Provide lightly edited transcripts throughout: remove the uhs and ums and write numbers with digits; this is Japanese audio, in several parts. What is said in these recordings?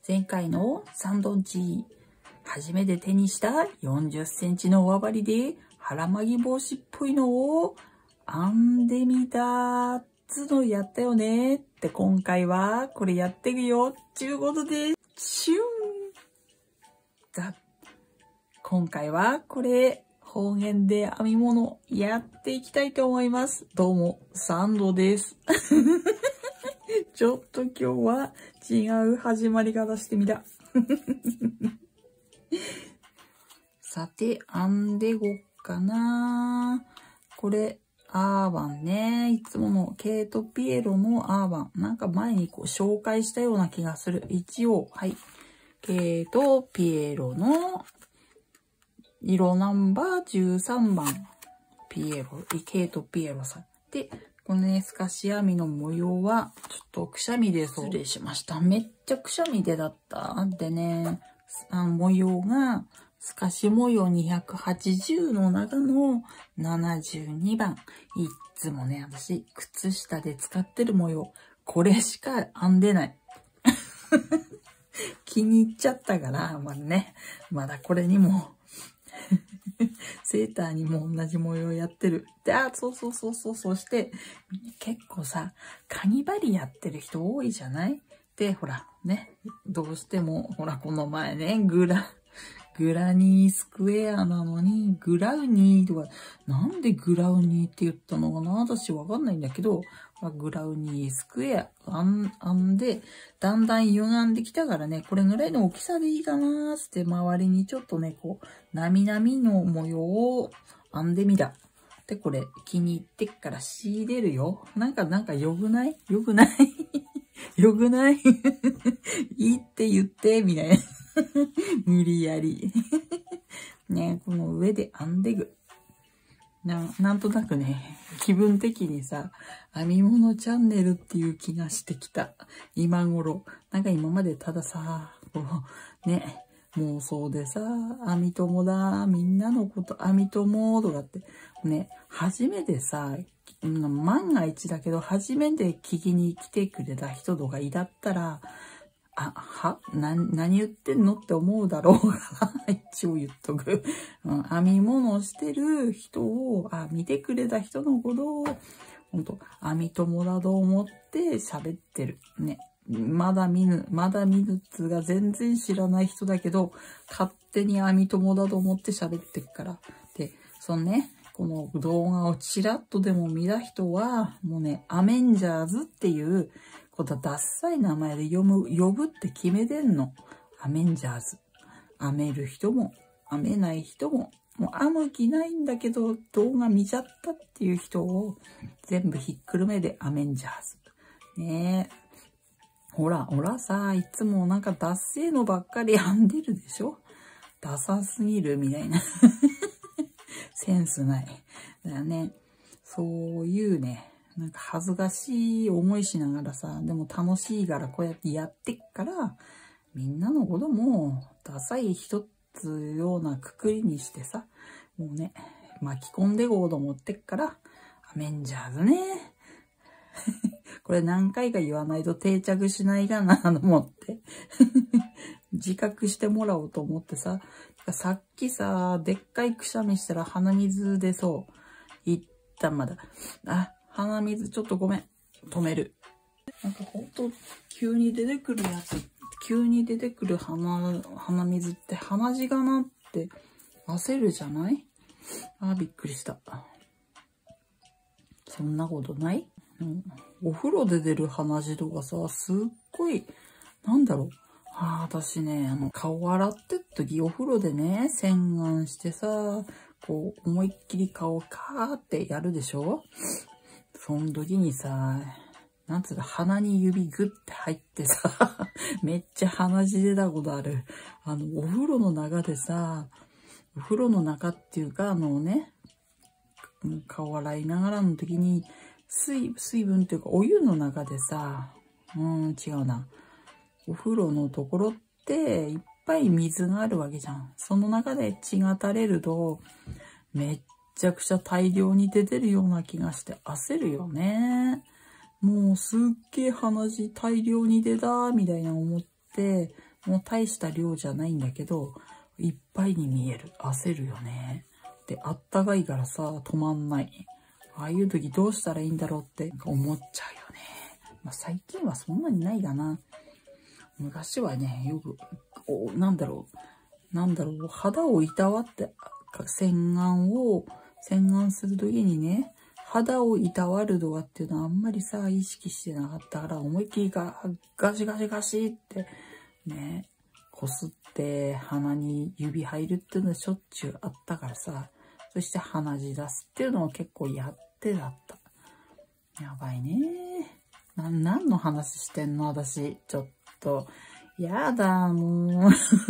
前回のサンドンチ、初めて手にした40センチの輪針で腹巻き帽子っぽいのを編んでみたつのやったよねって今回はこれやってるよちゅうことで、シュンだ。今回はこれ方言で編み物やっていきたいと思います。どうも、サンドです。ちょっと今日は違う始まり方してみた。さて、編んでごっかな。これ、アーバンね。いつものケイト・ピエロのアーバン。なんか前にこう紹介したような気がする。一応、はい。ケイト・ピエロの色ナンバー13番。ケイト・ピエロさん。で、このね、透かし編みの模様は、ちょっとくしゃみで失礼しました。めっちゃくしゃみでだった。でね、模様が、透かし模様280の中の72番。いっつもね、私、靴下で使ってる模様。これしか編んでない。気に入っちゃったから、まだこれにも、セーターにも同じ模様やってる。で、そして、結構さ、カニ針やってる人多いじゃない？で、ほら、ね、どうしても、ほら、この前ね、グラニースクエアなのに、グラウニーとか、なんでグラウニーって言ったのかな？私わかんないんだけど、グラウニースクエア編んで、だんだん歪んできたからね、これぐらいの大きさでいいかなーって周りにちょっとね、こう、なみなみの模様を編んでみた。で、これ気に入ってっから仕入れるよ。なんかよくないよくないよくないいいって言って、みたいな。無理やり。ね、この上で編んでぐ。なんとなくね、気分的にさ、編み物チャンネルっていう気がしてきた。今頃。なんか今までたださ、ね、妄想でさ、編み友だ、みんなのこと編み友とかって、ね、初めてさ、万が一だけど、初めて聞きに来てくれた人とかいだったら、何言ってんのって思うだろうが、一応言っとく。編み物してる人を、見てくれた人のことを、ほんと、編み友だと思って喋ってる。ね。まだ見ぬつが全然知らない人だけど、勝手に編み友だと思って喋ってるから。で、そのね、この動画をちらっとでも見た人は、もうね、アメンジャーズっていう、ダッサい名前で呼ぶって決めてんの。アメンジャーズ。編める人も、編めない人も、もう編む気ないんだけど動画見ちゃったっていう人を全部ひっくるめでアメンジャーズ。ねえ。ほらさ、いつもなんかダッセーのばっかり編んでるでしょ？ダサすぎるみたいな。センスない。だよね。そういうね。なんか恥ずかしい思いしながらさ、でも楽しいからこうやってやってっから、みんなのこともダサい一つようなくくりにしてさ、もうね、巻き込んでこうと思ってっから、アメンジャーズね。これ何回か言わないと定着しないかなと思って。自覚してもらおうと思ってさ、さっきさ、でっかいくしゃみしたら鼻水出そう。一旦まだ。鼻水ちょっとごめん。止める。なんかほんと、急に出てくるやつ。急に出てくる鼻水って鼻血がなって焦るじゃない？びっくりした。そんなことない？お風呂で出る鼻血とかさ、すっごい、なんだろう。私ね、顔洗ってっ時お風呂でね、洗顔してさ、こう、思いっきり顔カーってやるでしょ？その時にさ、なんつうか、鼻に指グッて入ってさ、めっちゃ鼻血出たことある。お風呂の中でさ、お風呂の中っていうか、顔洗いながらの時に、水分っていうか、お湯の中でさ、違うな。お風呂のところって、いっぱい水があるわけじゃん。その中で血が垂れると、めっちゃくちゃ大量に出てるような気がして焦るよね。もうすっげえ鼻血大量に出たみたいな思って、 もう大した量じゃないんだけど、いっぱいに見える。焦るよね。で、あったかいからさ、止まんない。ああいう時どうしたらいいんだろうって思っちゃうよね。まあ、最近はそんなにないかな。昔はね、よく、肌をいたわって、洗顔する時にね、肌をいたわるとかっていうのはあんまりさ、意識してなかったから、思いっきりガシガシガシってね、こすって鼻に指入るっていうのはしょっちゅうあったからさ、そして鼻血出すっていうのを結構やってだった。やばいね。何の話してんの私。ちょっと。やだ、もう。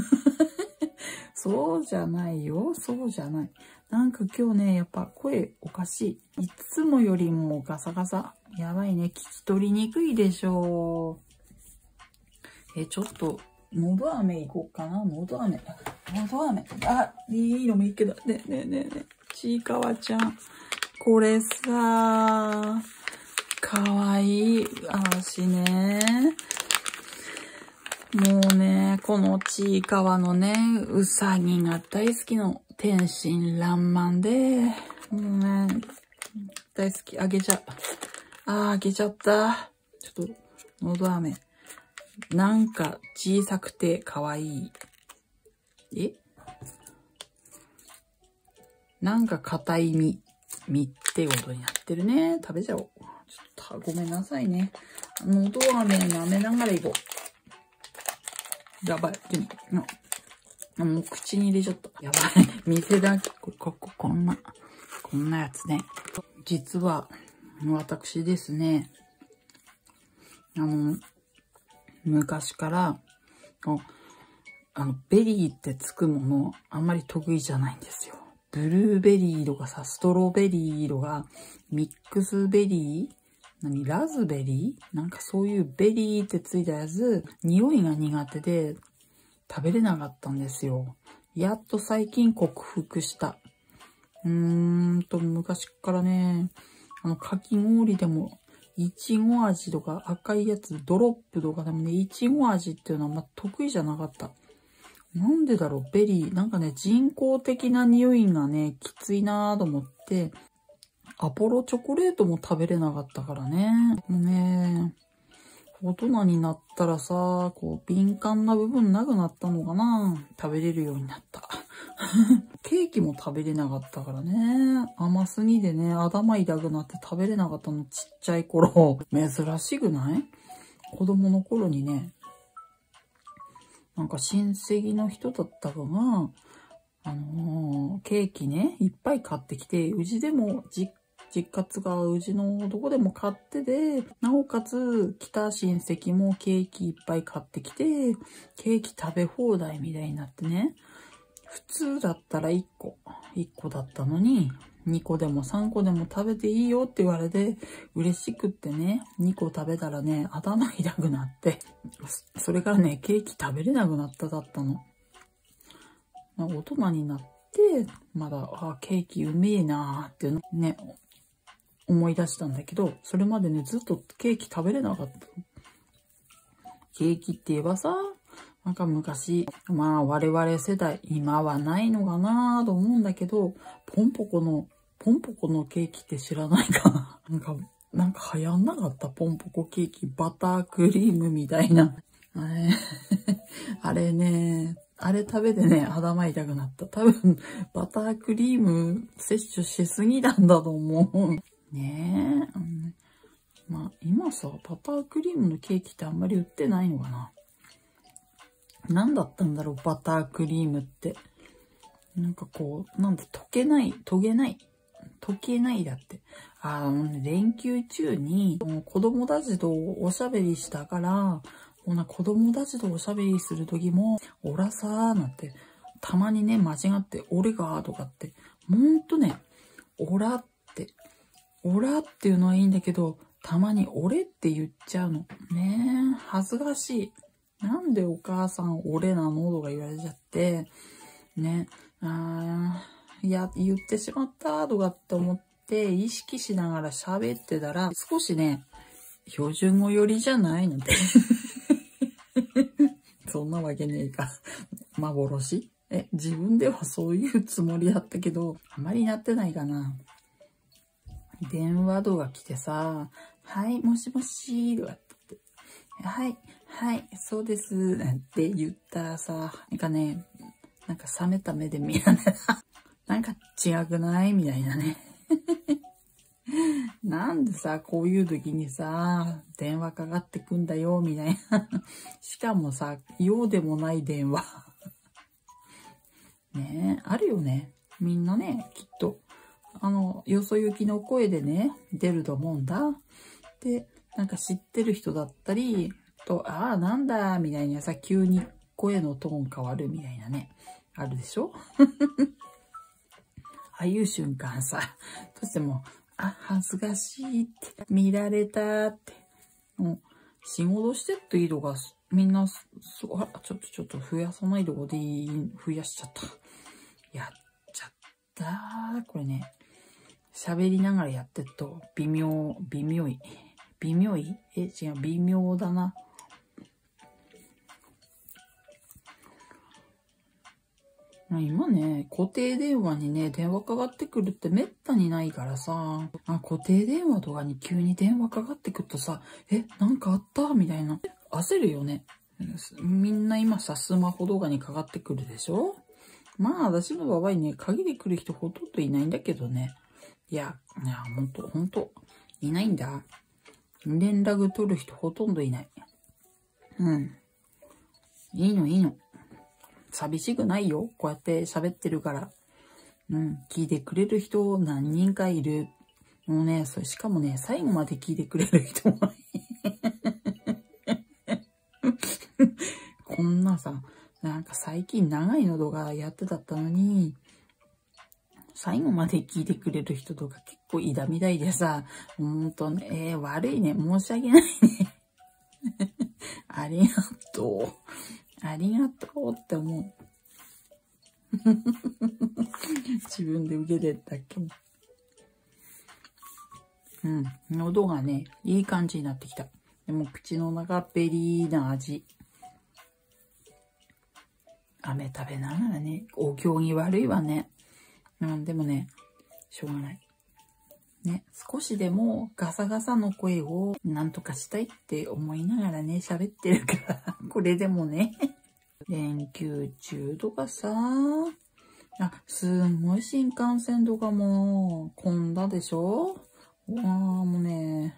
そうじゃないよ。そうじゃない。なんか今日ね、やっぱ声おかしい。いつもよりもガサガサ。やばいね。聞き取りにくいでしょう。ちょっと、のど飴いこうかな。のど飴。あ、いいのもいいけど。ね。ちいかわちゃん。これさ、かわいい。足ね。もうね、このちいかわのね、うさぎが大好きの天真爛漫で、もうね、大好き。あげちゃった。ちょっと、のど飴。なんか小さくてかわいい。なんか硬い実ってことになってるね。食べちゃおう。ちょっと、ごめんなさいね。のど飴舐めながらいこう。やばい。もう口に入れちゃった。やばい。店だけ、こんなやつね。実は、私ですね、昔から、ベリーってつくもの、あんまり得意じゃないんですよ。ブルーベリーとかさ、ストロベリーとか、ミックスベリーラズベリーなんかそういうベリーってついたやつ、匂いが苦手で食べれなかったんですよ。やっと最近克服した。昔からね、かき氷でも、いちご味とか赤いやつ、ドロップとかでもね、いちご味っていうのは得意じゃなかった。なんでだろう、ベリー。なんかね、人工的な匂いがね、きついなぁと思って、アポロチョコレートも食べれなかったからね。もうね、大人になったらさ、敏感な部分なくなったのかな。食べれるようになった。ケーキも食べれなかったからね。甘すぎでね、頭痛くなって食べれなかったのちっちゃい頃。珍しくない？子供の頃にね、なんか親戚の人だったかが、ケーキね、いっぱい買ってきて、うちでも実家つがうちのどこでも買ってで、なおかつ来た親戚もケーキいっぱい買ってきて、ケーキ食べ放題みたいになってね、普通だったら1個だったのに、2個でも3個でも食べていいよって言われて、嬉しくってね、2個食べたらね、頭痛くなって、それからね、ケーキ食べれなくなっただったの。大人になって、まだ、ケーキうめえなーっていうのね、思い出したんだけど、それまでね、ずっとケーキ食べれなかった。ケーキって言えばさ、なんか昔、我々世代、今はないのかなと思うんだけど、ポンポコのケーキって知らないかななんか流行んなかったポンポコケーキ、バタークリームみたいな。あれね、あれ食べてね、頭痛くなった。多分、バタークリーム摂取しすぎなんだと思う。ねえ。今さ、バタークリームのケーキってあんまり売ってないのかな？何だったんだろう、バタークリームって。なんか溶けないだって。連休中に子供たちとおしゃべりしたから、子供たちとおしゃべりするときも、オラさーなんて、たまにね、間違って、俺がーとかって、ほんとね、オラっていうのはいいんだけど、たまに俺って言っちゃうの。ねえ、恥ずかしい。なんでお母さん俺なのとか言われちゃって、ね、言ってしまったとかって思って意識しながら喋ってたら、少しね、標準語寄りじゃないので。 そんなわけねえか。幻？自分ではそういうつもりだったけど、あまりなってないかな。電話とか来てさ、はい、もしもし、とかって、はい、はい、そうです、なんて言ったらさ、なんか冷めた目で見られた。なんか違くないみたいなね。なんでさ、こういう時にさ、電話かかってくんだよ、みたいな。しかもさ、用でもない電話。ねえ、あるよね。みんなね、きっと、よそ行きの声でね、出ると思うんだ。で、なんか知ってる人だったり、ああ、なんだ、みたいなさ、急に声のトーン変わるみたいなね、あるでしょ？ああいう瞬間さ、どうしても、恥ずかしいって、見られたって、もう、仕事してっていいとか、みんな、ちょっと増やさないとこで増やしちゃった。やっちゃった。これね、喋りながらやってると、微妙い。違う、微妙だな。今ね、固定電話にね、電話かかってくるってめったにないからさ、固定電話とかに急に電話かかってくるとさ、なんかあったみたいな。焦るよね。みんな今さ、スマホ動画にかかってくるでしょ？まあ、私の場合ね、限り来る人ほとんどいないんだけどね。いや、ほんと、いないんだ。連絡取る人ほとんどいない。うん。いいの。寂しくないよ。こうやって喋ってるから。うん。聞いてくれる人何人かいる。もうね、しかもね、最後まで聞いてくれる人もこんなさ、なんか最近長いの動画やってだったのに、最後まで聞いてくれる人とか結構いだみたいでさ、ほんとね、悪いね。申し訳ないね。ありがとう。ありがとうって思う。自分で受けてったっけも。うん。喉がね、いい感じになってきた。でも口の中ベリーな味。飴食べながらね、お行儀悪いわね。でもね、しょうがない。ね、少しでもガサガサの声をなんとかしたいって思いながらね、喋ってるから、これでもね。連休中とかさ、すんごい新幹線とかも混んだでしょ？もうね、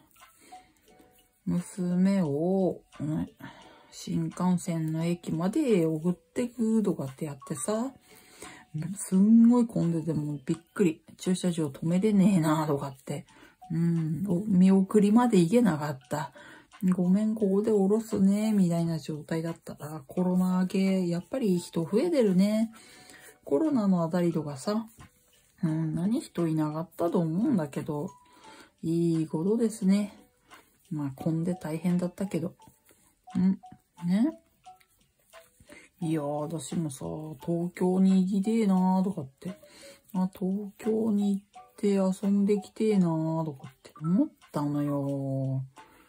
娘を、新幹線の駅まで送ってくとかってやってさ、すんごい混んでてもびっくり。駐車場止めれねえなとかって。見送りまで行けなかった。ごめん、ここで降ろすね、みたいな状態だったら、コロナ明け、やっぱり人増えてるね。コロナのあたりとかさ、何人いなかったと思うんだけど、いいことですね。まあ、混んで大変だったけど。ね。いやー、私もさ、東京に行きてえなーとかって。東京に行って遊んできてえなーとかって思ったのよ。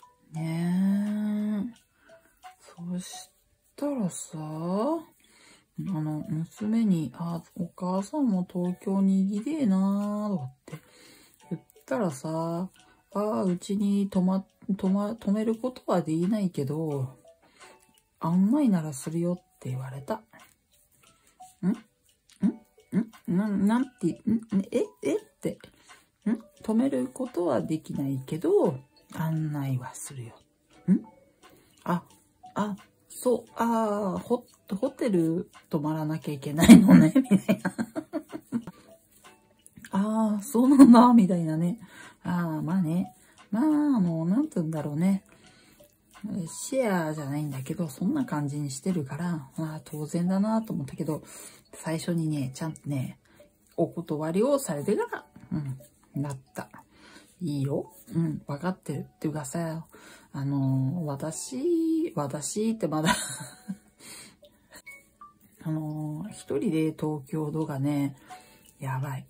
ねえ。そしたらさ、娘に、お母さんも東京に行きてえなーとかって言ったらさ、うちに泊めることはできないけど、案内ならするよって言われた。なんて、って、止めることはできないけど、案内はするよ。そう、ホテル泊まらなきゃいけないのね、みたいな。そうなんだ、みたいなね。まあね。なんて言うんだろうね。シェアじゃないんだけど、そんな感じにしてるから、当然だなと思ったけど、最初にね、ちゃんとね、お断りをされてから、なった。いいよ。分かってるっていうかさ、私ってまだ一人で東京とかね、やばい。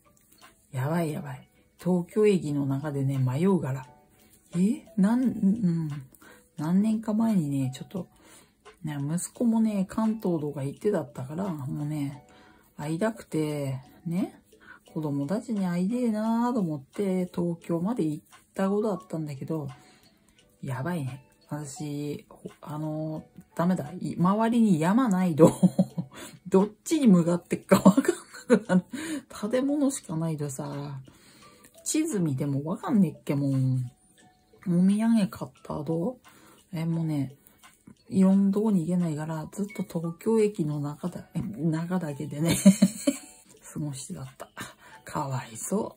東京駅の中でね、迷うから。何年か前にね、ちょっと、 ね、息子もね、関東とか行ってだったから、もうね、会いたくて、ね、子供たちに会いてえなーと思って、東京まで行ったことあったんだけど、やばいね。私、ダメだ。周りに山ないと、どっちに向かってっかわかんなくなる。建物しかないとさ、地図見てもわかんねっけもん。お土産買った後、もうね、いろんなとこに行けないから、ずっと東京駅の中だけでね、過ごしてだった。かわいそう。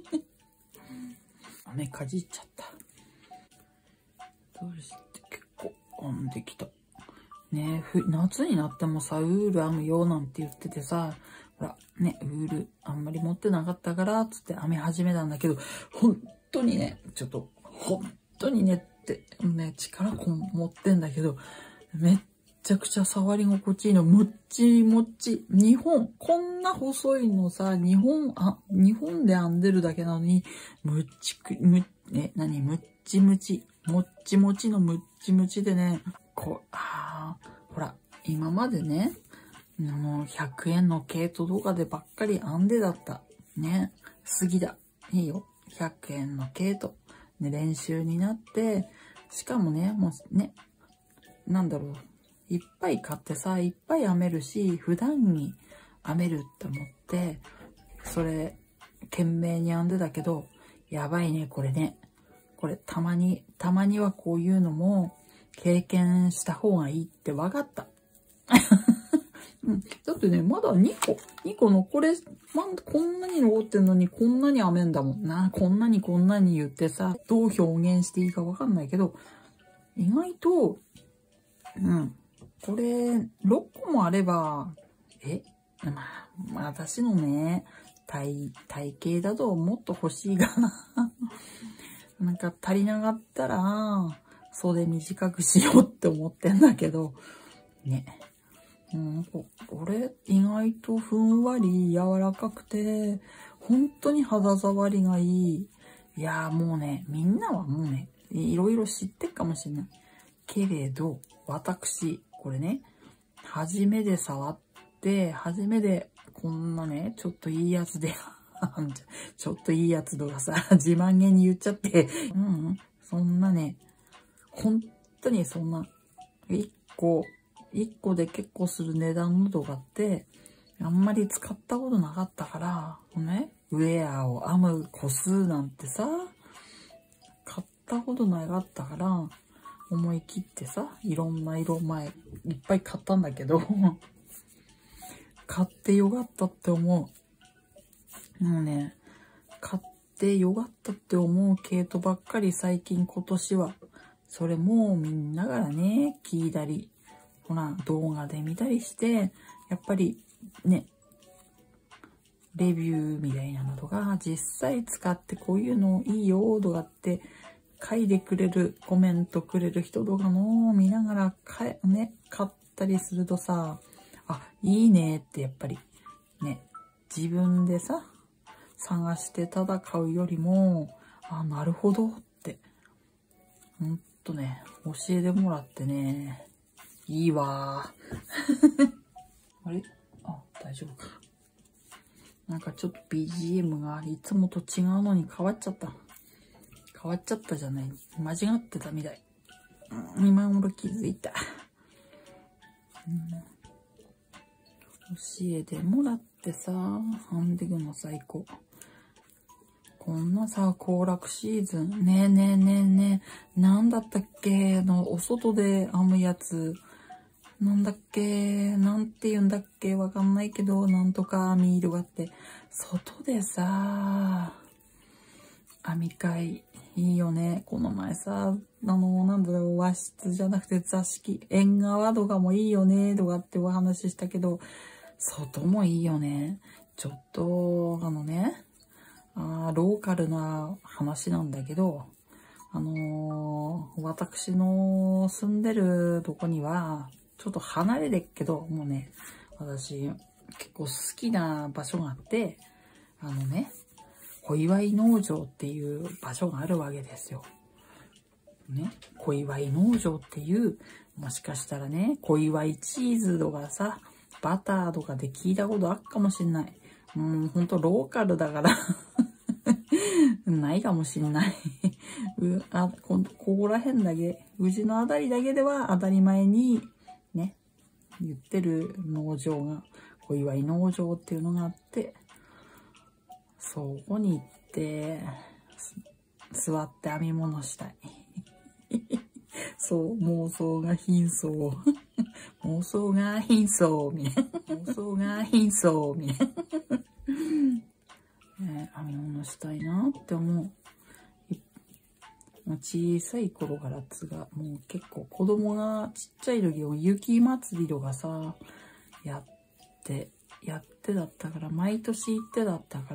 雨かじっちゃった。どうして結構編んできた。ね夏になってもさ、ウール編むよなんて言っててさ、ほら、ね、ウールあんまり持ってなかったから、つって編み始めたんだけど、本当にね、本当にねって、ね、力持ってんだけど、めっちゃくちゃ触り心地いいの。もっちもっち。こんな細いのさ、日本で編んでるだけなのに、むっちむち。もっちもちのむっちむちでね、ほら、今までね、100円の毛糸とかでばっかり編んでだった。ね。杉だ。いいよ。100円の毛糸。ね、練習になって、しかもね、もうね、なんだろう。いっぱい買ってさ、いっぱい編めるし、普段に編めるって思って、それ、懸命に編んでたけど、やばいね、これね。これ、たまにはこういうのも経験した方がいいって分かった。うん、だってね、まだ2個残れ、こんなに残ってんのにこんなに編めんだもんな。こんなに言ってさ、どう表現していいか分かんないけど、意外と、これ、6個もあれば、私のね、体型だともっと欲しいかな。なんか足りなかったら、袖短くしようって思ってんだけど、ね。これ意外とふんわり柔らかくて、本当に肌触りがいい。いやーもうね、みんなはもうね、いろいろ知ってっかもしれない。けれど、私、これね、初めで触って、初めでこんなね、ちょっといいやつで、ちょっといいやつとかさ、自慢げに言っちゃって、そんなね、本当にそんな、1個で結構する値段のとかって、あんまり使ったことなかったから、ね、ウェアを編む個数なんてさ、買ったことなかったから、思い切ってさ、いろんな色いっぱい買ったんだけど、買ってよかったって思う。もうね、買ってよかったって思う毛糸ばっかり最近今年は。それもみんなからね、聞いたり、ほら、動画で見たりして、やっぱりね、レビューみたいなのとか、実際使ってこういうのいいよとかって書いてくれる、コメントくれる人とかのを見ながら買ったりするとさ、いいねってやっぱりね、自分でさ、探してただ買うよりも、なるほどって、ほんとね、教えてもらってね、いいわー。あれ？大丈夫か。なんかちょっと BGM がいつもと違うのに変わっちゃった。変わっちゃったじゃない。間違ってたみたい。今頃気づいた。教えてもらってさ、編んでくの最高。こんなさ、行楽シーズン。ねえ。なんだったっけお外で編むやつ。なんだっけなんて言うんだっけわかんないけど、なんとかミールがあって。外でさ、編み会、いいよね。この前さ、和室じゃなくて座敷、縁側とかもいいよね、とかってお話ししたけど、外もいいよね。ちょっと、ローカルな話なんだけど、私の住んでるとこには、ちょっと離れてっけど、もうね、私、結構好きな場所があって、小祝農場っていう場所があるわけですよ。ね、小祝農場っていうもしかしたらね、小祝いチーズとかさ、バターとかで聞いたことあるかもしんない。ほんとローカルだからないかもしんないここら辺だけ、うちのあたりだけでは当たり前にね、言ってる農場が、小祝い農場っていうのがあって、そこに行って、座って編み物したい。そう、妄想が貧相。妄想が貧相、みたいな。妄想が貧相、みたいな。編み物したいなって思う。小さい頃からもう結構子供がちっちゃい時も雪祭りとかさ、やってだったから、毎年行ってだったから、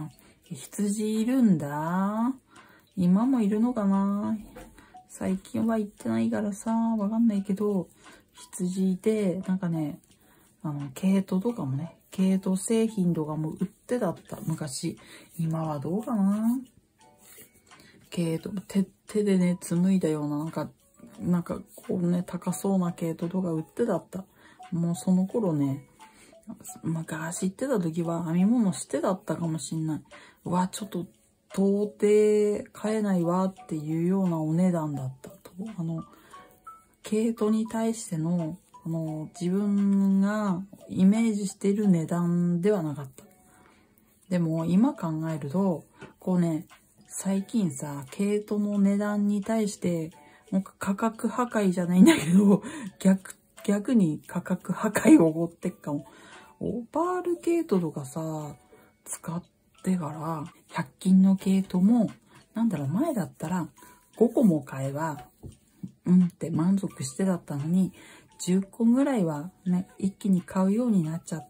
羊いるんだ。今もいるのかな？最近は行ってないからさ、わかんないけど、羊いて、なんかね、毛糸とかもね、毛糸製品とかも売ってだった、昔。今はどうかな？毛糸、手でね、紡いだような、なんか、こうね、高そうな毛糸とか売ってだった。もうその頃ね、昔行ってた時は編み物してだったかもしんない。うわ、ちょっと、到底買えないわっていうようなお値段だったと。毛糸に対しての、自分がイメージしている値段ではなかった。でも今考えると、こうね、最近さ、毛糸の値段に対して、なんか価格破壊じゃないんだけど、逆に価格破壊を起こってっかも。オパール毛糸とかさ、使ってから、100均の毛糸も、なんだろう、前だったら5個も買えば、って満足してだったのに、10個ぐらいはね、一気に買うようになっちゃって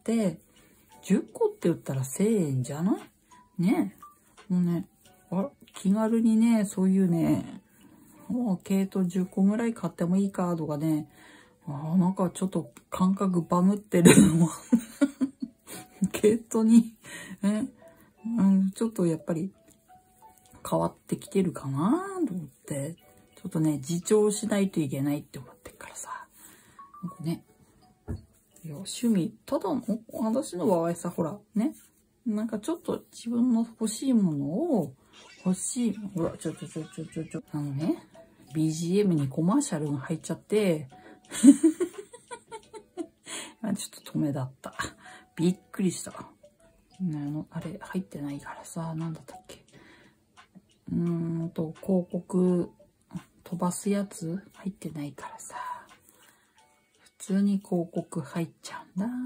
、10個って言ったら1000円じゃないねえ。もうね、気軽にね、そういうね、もう毛糸10個ぐらい買ってもいいかとかね、なんかちょっと感覚バグってるの毛糸に、ちょっとやっぱり変わってきてるかなと思って、ちょっとね、自重しないといけないって思ってるからさ。なんかね、いや、趣味、ただの、私の場合さ、ほら、ね、なんかちょっと自分の欲しいものを、ほら、BGM にコマーシャルが入っちゃって、ちょっと止めだった。びっくりした。あれ、入ってないからさ、なんだったっけ。広告飛ばすやつ入ってないからさ。普通に広告入っちゃうんだ。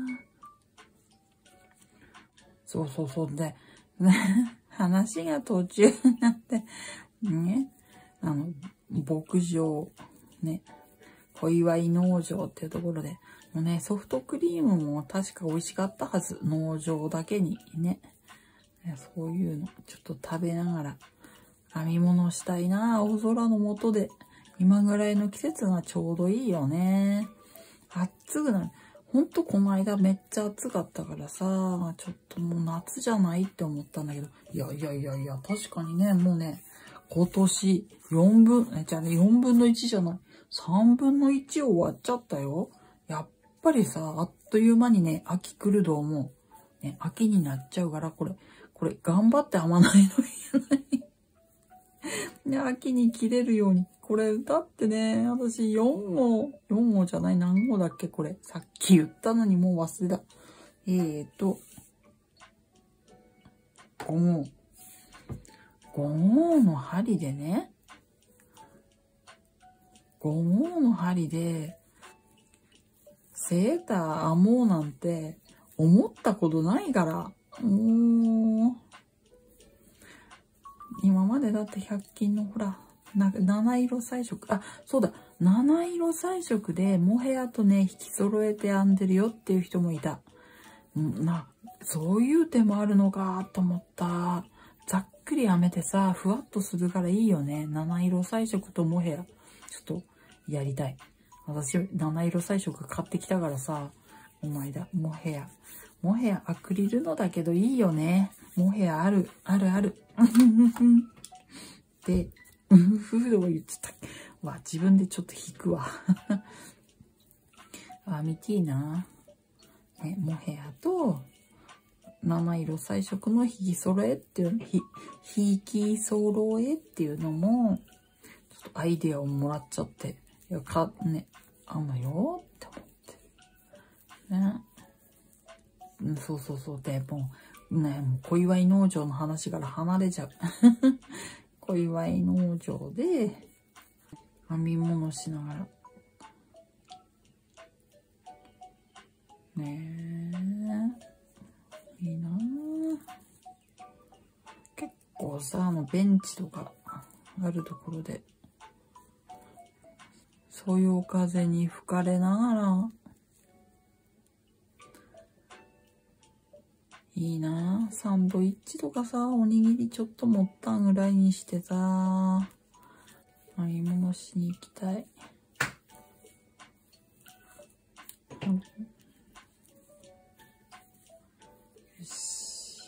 そうで、話が途中になって、ね、牧場、ね、小祝い農場っていうところで、もうね、ソフトクリームも確か美味しかったはず。農場だけにね。そういうの、ちょっと食べながら、編み物したいな、青空の下で。今ぐらいの季節がちょうどいいよね。暑くなる。ほんとこの間めっちゃ暑かったからさ、ちょっともう夏じゃないって思ったんだけど、いや、確かにね、もうね、今年4分の1じゃない、3分の1終わっちゃったよ。やっぱりさ、あっという間にね、秋来ると思う。ね、秋になっちゃうから、これ、頑張って編まないといけない。ね、秋に切れるように。これ、だってね、私4号じゃない、何号だっけこれ。さっき言ったのにもう忘れた。5号。5号の針でね、5号の針で、セーター編もうなんて思ったことないから。今までだって100均のほら、七色彩色。そうだ。七色彩色でモヘアとね、引き揃えて編んでるよっていう人もいた。そういう手もあるのかと思った。ざっくり編めてさ、ふわっとするからいいよね。七色彩色とモヘア。ちょっと、やりたい。私、七色彩色買ってきたからさ、お前だ、モヘアアクリルのだけどいいよね。モヘアある。で、フードを言ってた。自分でちょっと引くわ。 見ていいな。ね、モヘアと、七色彩色の引き揃えっていう、引き揃えっていうのも、ちょっとアイデアをもらっちゃって、いや、ね、あんのよって思って。ね。そうそうそう。で、もう小祝農場の話から離れちゃう。小祝農場で、編み物しながら。ねえ。いいなぁ。結構さ、ベンチとかあるところで、そよ風に吹かれながら、いいなぁ。サンドイッチとかさ、おにぎりちょっと持ったぐらいにしてさ、編み物しに行きたい。よし。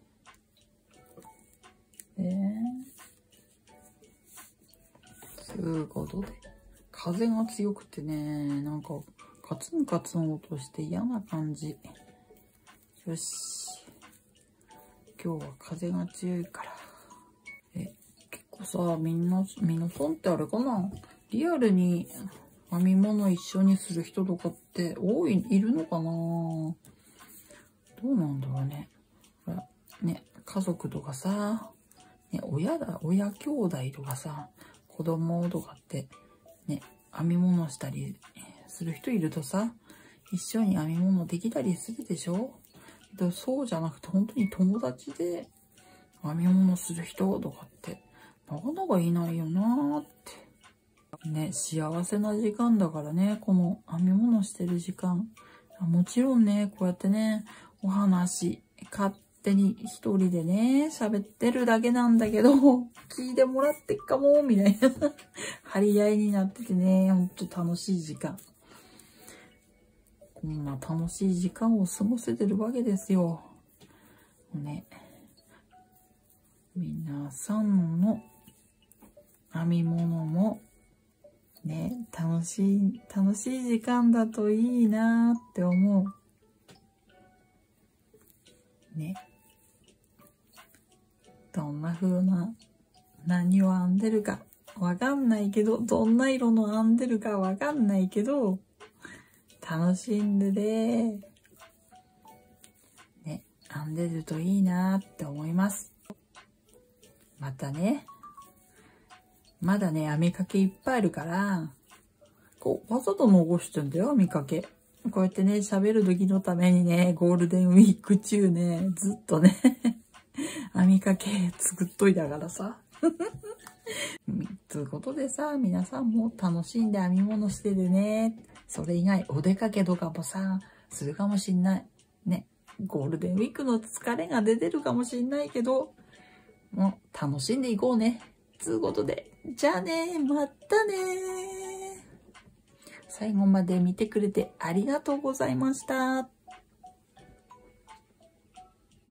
いうことで、風が強くてね、なんかカツンカツン音して嫌な感じ。よし。今日は風が強いから。結構さ、皆さんってあれかな？リアルに編み物一緒にする人とかっているのかな？どうなんだろうね。ほら、ね、家族とかさ、ね、親兄弟とかさ、子供とかって、ね、編み物したりする人いるとさ、一緒に編み物できたりするでしょ？そうじゃなくて、本当に友達で編み物する人とかって、なかなかいないよなーって。ね、幸せな時間だからね、この編み物してる時間。もちろんね、こうやってね、お話、勝手に一人でね、喋ってるだけなんだけど、聞いてもらってっかも、みたいな。張り合いになっててね、ほんと楽しい時間。こんな楽しい時間を過ごせてるわけですよ。ね。皆さんの編み物も、ね、楽しい時間だといいなって思う。ね。どんな風な、何を編んでるかわかんないけど、どんな色の編んでるかわかんないけど、楽しんでね、編んでるといいなって思います。またね、まだね、編みかけいっぱいあるから、わざと残してんだよ、編みかけ。こうやってね、喋る時のためにね、ゴールデンウィーク中ね、ずっとね、編みかけ作っといたからさ。ということでさ、皆さんも楽しんで編み物してるね。それ以外、お出かけとかもさ、するかもしんない。ね。ゴールデンウィークの疲れが出てるかもしんないけど、もう楽しんでいこうね。つうことで、じゃあね、またね。最後まで見てくれてありがとうございました。